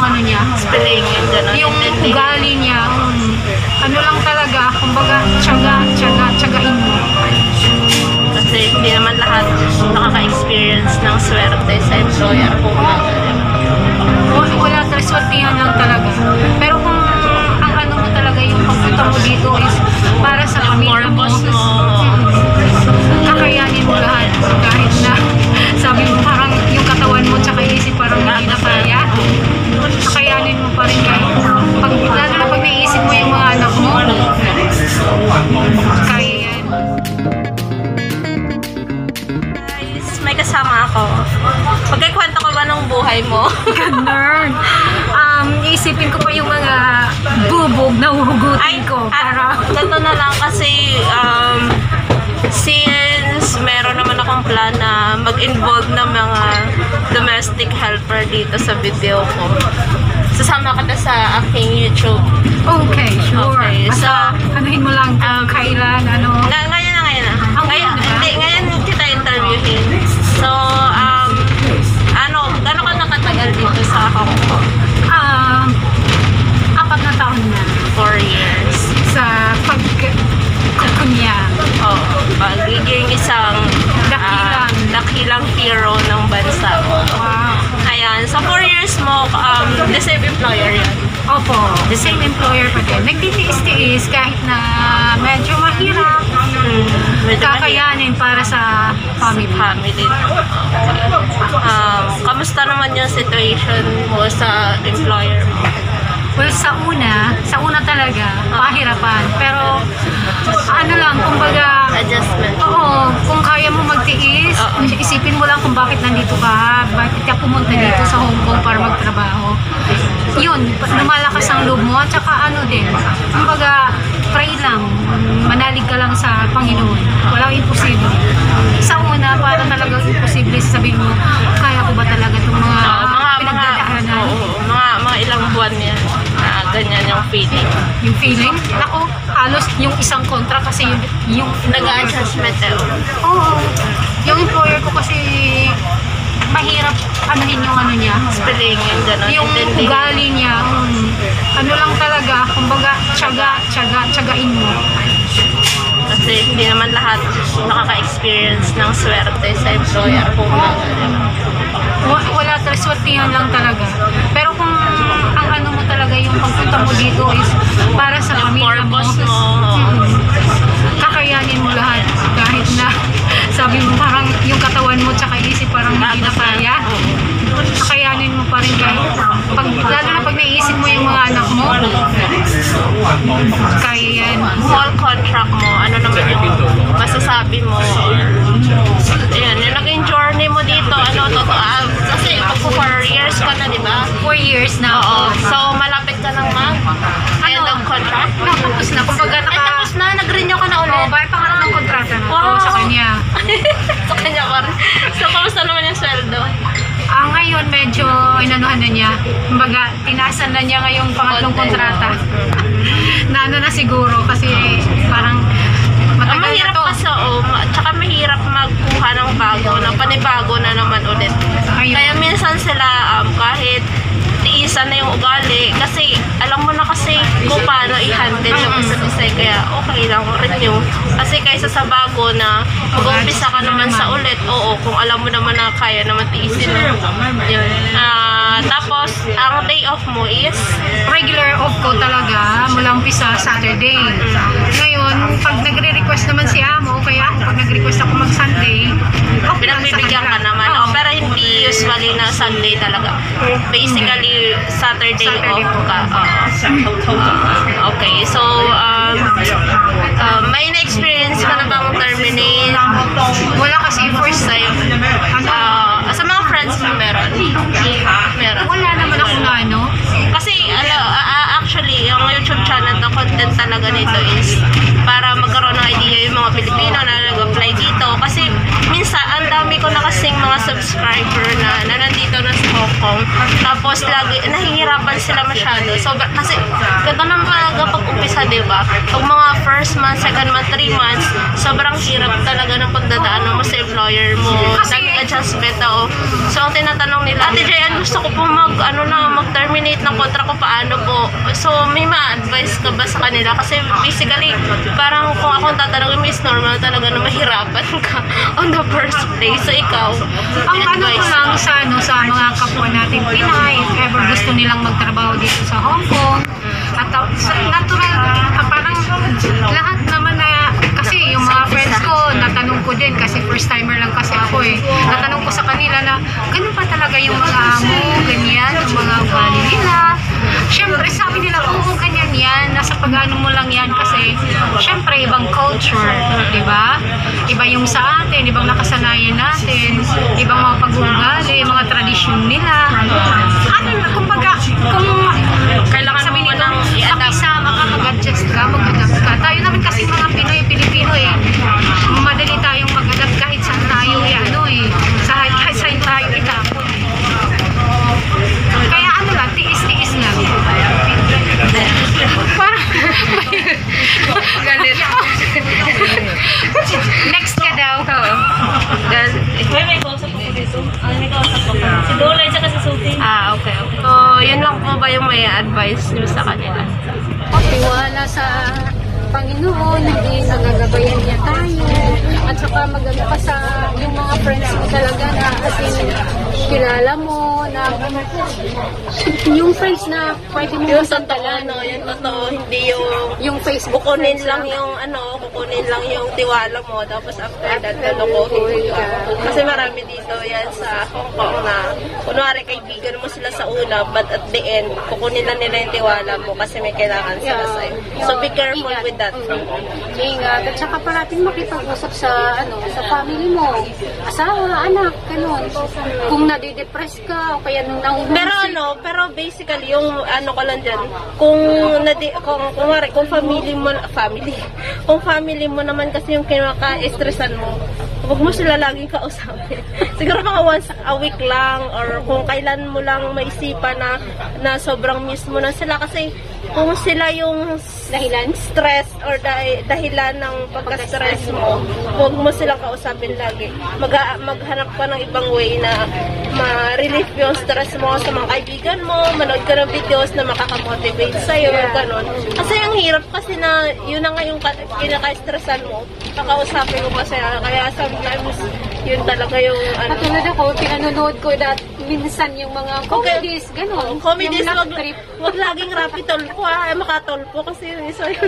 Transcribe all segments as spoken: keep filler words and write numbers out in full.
ano niya, spelling and gano'n. yung ugali niya, um, ano lang talaga, kumbaga, tiyaga, tiyaga, tiyagain mo. Kasi hindi naman lahat nakaka-experience ng swerte sa employer po. Wala, wala talaga, swertihan lang talaga. Pero kung ang ano mo talaga, yung pagpunta mo dito is para sa pamilya mo, Purpose mo. kakayanin mo lahat. Kahit na sabi mo parang yung katawan mo tsaka isip parang hindi na kaya, kakayanin mo pa rin kahit pag, lalo na pag naisip mo yung mga anak mo, kaya yan. Guys, may kasama ako. Pagkikwento ko ba ng buhay mo? Ganun. Um, iisipin ko pa yung mga bubog na uhugutin ko para... Ah, ganito na lang kasi um, since meron naman akong plan na mag-involve ng mga domestic helper dito sa video ko. Sasama kita sa aking YouTube. Okay, sure. Okay, so, basta anuhin mo lang kung kailan, ano... Nga, ngayon na ngayon na. Ang Ngayon, ngayon, diba? hindi, ngayon kita interviewin. So, um, ano, gano'n ka nakatagal dito sa Hong Kong? Um, apat na taon na Four years. sa pag-kukunya. Oh, pagiging isang Dakilang. ah, dakilang hero ng bansa mo. Wow. Ayan, sa four years mo, um, the same employer yan. Opo, the same employer pa din. Nagtitiis-tiis kahit na medyo mahirap. Hmm, medyo Kakayanin para sa family. family. Um, kamusta naman yung situation mo sa employer mo? Well, sa una, sa una talaga, pahirapan. Pero, ano lang, kumbaga, Adjustment. oo, kung kaya mo magtiis, Oo. isipin mo lang kung bakit nandito ka, bakit ka pumunta dito sa Hong Kong para magtrabaho. Yun, lumalakas ang loob mo, at saka ano din, kumbaga, pray lang, manalig ka lang sa Panginoon. Walang imposible. Sa una, para talagang imposible, sabihin mo, kaya ko ba talaga itong mga Oo, mga, mga, pinagdadaanan? oo, mga, mga ilang buwan yan na ganyan yung feeling. Yung feeling, ako, halos yung isang kontra kasi yung, yung Nag-adjustment eh. Oo. Yung employer ko kasi mahirap anuhin yung ano niya. Spelling and gano'n. Yung intending. ugali niya, um, ano lang talaga, kumbaga, tiyaga, tiyaga, tiyagain mo. Kasi hindi naman lahat nakaka-experience ng swerte sa employer po. Wa- Wala talaga, swertihan lang talaga. Pero kung ang ano mo talaga, yung pagpunta mo dito is para sa Yung pamilya mo, purpose mo. Mm. kakayanin mo lahat. Kahit na sabi mo parang yung katawan mo tsaka isip parang hindi na kaya, kakayanin mo pa rin kahit pag, lalo na pag naisip mo yung mga anak mo, kaya yan. Whole contract mo, ano naman yung masasabi mo? Ayan, yung naging journey mo dito, ano, totoo, ah, kasi magpo four years ka na, di ba? Four years na. Oo. So, malapit ka ng mag end of contract? No, tapos na. Kumbaga Ay, naka... tapos na, nag-renew ka na Oo, ulit. bakit pangalan ng kontrata na to Wow. sa kanya? Sa kanya ka rin. So, kamusta naman yung sweldo? Ah, ngayon medyo inanuhan na niya. Kumbaga, tinaasan na niya ngayong pangatlong Konti. kontrata. na ano na siguro kasi parang Ang matagal na mahirap to. kasi, oh, ma- tsaka mahirap magkuha ng bago, ng panibago na naman ulit. Ayun. Kaya minsan sila, um, kahit tiisan na yung ugali, kasi alam mo na kasi kung paano i-handle yung isa't isa, kaya okay lang rin yung, kasi kaysa sa bago na mag-umpisa ka naman sa ulit, oo, kung alam mo naman na kaya naman tiisin mo. Yun. Ah, tapos, ang day off mo is, Regular off ko talaga mula umpisa Saturday. Ngayon, pag nagre-request naman si Amo, kaya ako pag nag-request ako mag-Sunday, okay lang sa pinagbibigyan ka kanila. naman. Oo. Oh, pero hindi usually na Sunday talaga. Basically, Saturday, Saturday off po. ka. Oo. Ah, okay, so, um, uh, may na-experience ka na bang terminate? Wala kasi first Sa'yo? ano, Ah, sa mga friends mo meron? Meron. wala naman ako na ano. Kasi, ano, ah, ah, actually, yung YouTube channel na content talaga nito is para magkaroon ng idea yung mga Pilipino na nag-apply dito. Kasi, minsan, ang dami ko na kasing mga subscriber na, na nandito na sa Hong Kong. Tapos lagi, nahihirapan sila masyado. So, kasi, ganda naman talaga pag umpisa, diba? Pag mga first month, second month, three months, sobrang hirap talaga ng pagdadaan mo sa employer mo. Nag-adjustment ako. So, ang tinatanong nila, Ate Jayan, gusto ko po mag, ano na, mag-terminate ng kontra ko, paano po? So, may ma-advise ka ba sa kanila? Kasi basically, parang kung akong tatanungin, is normal talaga na mahirapan ka on the first place. So, ikaw, Ang ano ko lang sa, ano, sa mga kapwa natin Pinay, if ever gusto nilang magtrabaho dito sa Hong Kong, at uh, sa natural, uh, parang lahat naman na, kasi yung mga friends ko, natanong ko din, kasi first timer lang kasi ako eh, natanong ko sa kanila na, ganun pa talaga yung mga amo, ganyan, yung mga ugali nila. Siyempre, sabi nila, oo, ganyan yan, nasa pag-ano mo lang yan, kasi, siyempre, ibang culture, di ba? Iba yung sa atin, ibang nakasanayan natin, ibang mga pag-uugali, mga tradisyon nila. Ano, kumbaga, kung kailangan sabi mo nila, nang i-adapt. makisama ka, mag-adjust ka, mag-adapt ka. Tayo naman kasi mga Pinoy, Pilipino eh, madali tayong mag-adapt kahit saan tayo eh, ano eh, sa kahit saan tayo itapon. Kaya ano lang, tiis-tiis lang. Parang, Galit. next ka daw. Galit. May may kausap ako dito. Ay, may kausap ako. Si Dolay tsaka si Sophie. Ah, okay, okay. So, yun lang po ba yung may advice nyo sa kanila? Tiwala sa Panginoon, hindi nagagabayan niya tayo. At saka maganda ka sa yung mga friends mo talaga na as in, kilala mo, na yung friends na pwede mo Yung masantalan. totoo, no? Yung totoo, hindi yung Yung Facebook kukunin friends lang yung ano, kukunin lang yung tiwala mo, tapos after that, lalokohin ka. Kasi marami dito yan sa Hong Kong na, kunwari kaibigan mo sila sa una, but at the end, kukunin lang nila yung tiwala mo kasi may kailangan sila Yeah. sa'yo. So be careful Ingat. with that. Mm. Ingat. At saka parating makipag-usap sa ano sa family mo. Asawa, anak, ganun. Kung nadidepress ka o kaya nung nahumumsik. Pero ano, pero basically yung ano ko lang dyan, kung nadi, kung kumari, kung family mo, family, kung family mo naman kasi yung kinaka-stressan mo, huwag mo sila laging kausapin. Siguro mga once a week lang or kung kailan mo lang maisipan na na sobrang miss mo na sila kasi kung sila yung dahilan stress or dah- dahilan ng pagka-stress mo, huwag mo silang kausapin lagi. Mag maghanap ka ng ibang way na ma-relieve yung stress mo sa mga kaibigan mo, manood ka ng videos na makakamotivate sa'yo, Yeah. ganon. Kasi ang hirap kasi na yun na nga yung ka- kinaka-stressan mo, kakausapin mo kasi, kaya sometimes yun talaga yung ano. Katulad ako, pinanonood ko dat minsan yung mga comedies, gano'n. Comedies, yung wag, love trip. wag laging rapi tolpo ha, ay makatolpo kasi yung isa yun.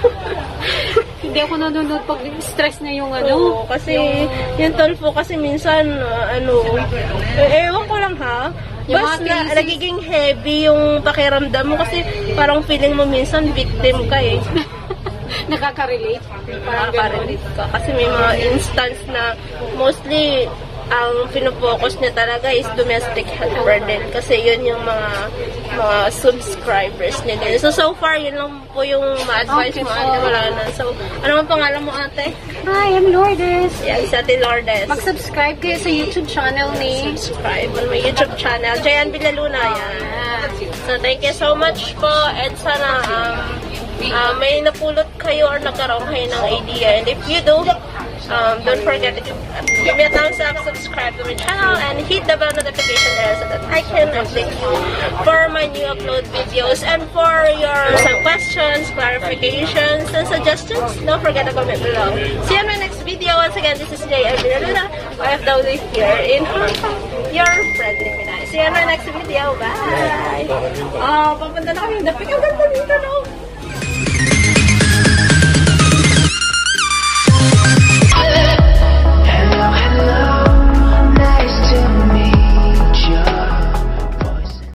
Hindi ako nanonood pag stress na yung ano. Oo, kasi yung tolpo kasi minsan, uh, ano, eh, ewan ko lang ha, Yung bas mga na cases- nagiging heavy yung pakiramdam mo kasi parang feeling mo minsan victim ka eh. Nakaka-relate. Parang gano'n. Nakaka-relate ka. Kasi may mga instance na mostly ang pinofocus niya talaga is domestic helper din. Kasi yun yung mga mga subscribers nila. So, so far, yun lang po yung ma-advise Okay mo, po. ate. Wala na. So, ano ang pangalan mo, ate? Hi, I'm Lourdes. Yeah, si Ate Lourdes. Mag-subscribe kayo sa YouTube channel ni Subscribe on my YouTube channel. Jayan Villaluna, yan. So, thank you so much po. And sana, um, uh, may napulot kayo or nagkaroon kayo ng idea. And if you do, um, don't forget to give me a thumbs up, subscribe to my channel, and hit the bell notification there so that I can update you for my new upload videos. And for your some questions, clarifications, and suggestions, don't forget to comment below. See you in my next video. Once again, this is Jay Villaluna, O F W here in Hong Kong. Your friendly Pinay. See you in my next video. Bye! Oh, papunta na kami. Dapit ang ganda dito, no?